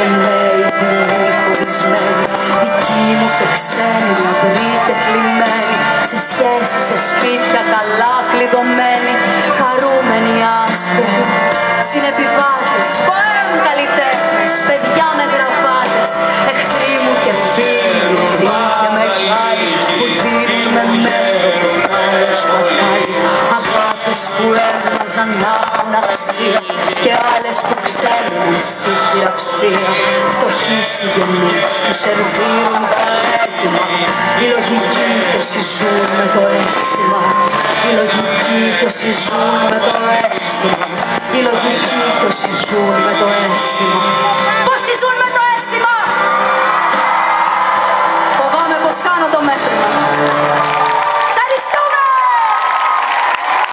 και λέει είναι χωρισμένη. Δική μου και ξένη, λαμπρή και κλειμένη, σε σχέσεις, σε σπίτια καλά κλειδωμένοι, χαρούμενοι άσχετοι, συνεπιβάτες, πόρων καλλιτέχνες, παιδιά με γραβάτες, εχθροί μου και φίλοι, μικροί και μεγάλοι, που δίνουν με μέλλον άλλος ποτάλι, αγάπες που έμοιαζαν να έχουν αξία και άλλες που ξέρουν στη χειραψία, φτωχοί συγγενείς που σερβίρουν τα έτοιμα, η λογική και όσοι ζουν με το αίσθημα, η λογική και όσοι ζουν με το αίσθημα, η λογική και όσοι ζουν με το αίσθημα.